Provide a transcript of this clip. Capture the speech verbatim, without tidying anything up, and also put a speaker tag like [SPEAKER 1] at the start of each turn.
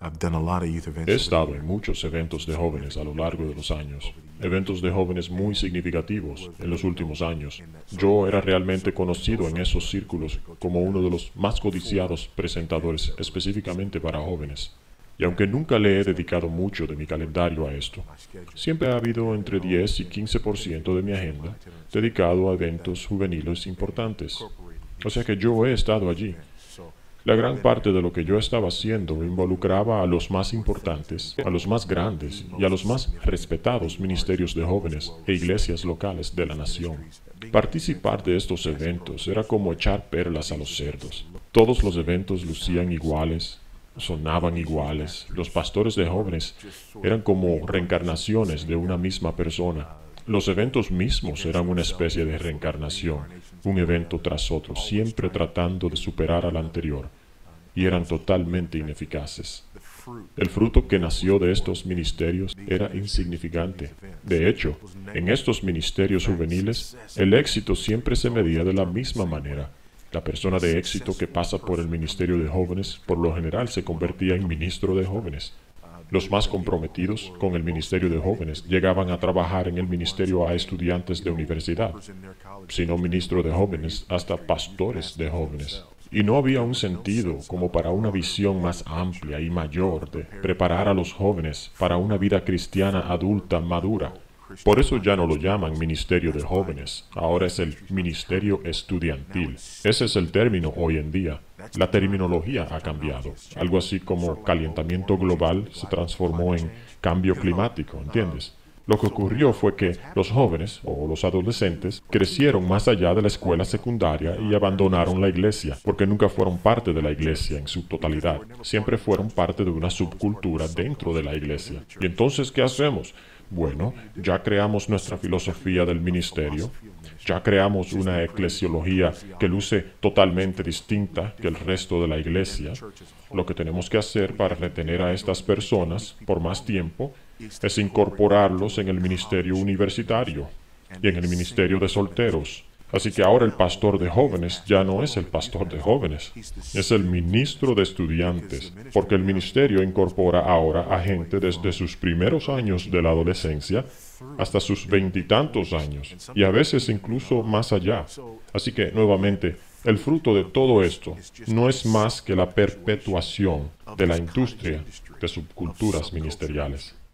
[SPEAKER 1] He estado en muchos eventos de jóvenes a lo largo de los años, eventos de jóvenes muy significativos en los últimos años. Yo era realmente conocido en esos círculos como uno de los más codiciados presentadores específicamente para jóvenes. Y aunque nunca le he dedicado mucho de mi calendario a esto, siempre ha habido entre diez y quince por ciento de mi agenda dedicado a eventos juveniles importantes. O sea que yo he estado allí. La gran parte de lo que yo estaba haciendo involucraba a los más importantes, a los más grandes y a los más respetados ministerios de jóvenes e iglesias locales de la nación. Participar de estos eventos era como echar perlas a los cerdos. Todos los eventos lucían iguales, sonaban iguales. Los pastores de jóvenes eran como reencarnaciones de una misma persona. Los eventos mismos eran una especie de reencarnación, un evento tras otro, siempre tratando de superar al anterior, y eran totalmente ineficaces. El fruto que nació de estos ministerios era insignificante. De hecho, en estos ministerios juveniles, el éxito siempre se medía de la misma manera. La persona de éxito que pasa por el ministerio de jóvenes, por lo general se convertía en ministro de jóvenes. Los más comprometidos con el ministerio de jóvenes llegaban a trabajar en el ministerio a estudiantes de universidad, si no ministro de jóvenes, hasta pastores de jóvenes. Y no había un sentido como para una visión más amplia y mayor de preparar a los jóvenes para una vida cristiana adulta madura. Por eso ya no lo llaman ministerio de jóvenes, ahora es el ministerio estudiantil. Ese es el término hoy en día. La terminología ha cambiado. Algo así como calentamiento global se transformó en cambio climático, ¿entiendes? Lo que ocurrió fue que los jóvenes, o los adolescentes, crecieron más allá de la escuela secundaria y abandonaron la iglesia, porque nunca fueron parte de la iglesia en su totalidad. Siempre fueron parte de una subcultura dentro de la iglesia. ¿Y entonces qué hacemos? Bueno, ya creamos nuestra filosofía del ministerio, ya creamos una eclesiología que luce totalmente distinta que el resto de la iglesia. Lo que tenemos que hacer para retener a estas personas por más tiempo es incorporarlos en el ministerio universitario y en el ministerio de solteros. Así que ahora el pastor de jóvenes ya no es el pastor de jóvenes, es el ministro de estudiantes, porque el ministerio incorpora ahora a gente desde sus primeros años de la adolescencia hasta sus veintitantos años, y a veces incluso más allá. Así que, nuevamente, el fruto de todo esto no es más que la perpetuación de la industria de subculturas ministeriales.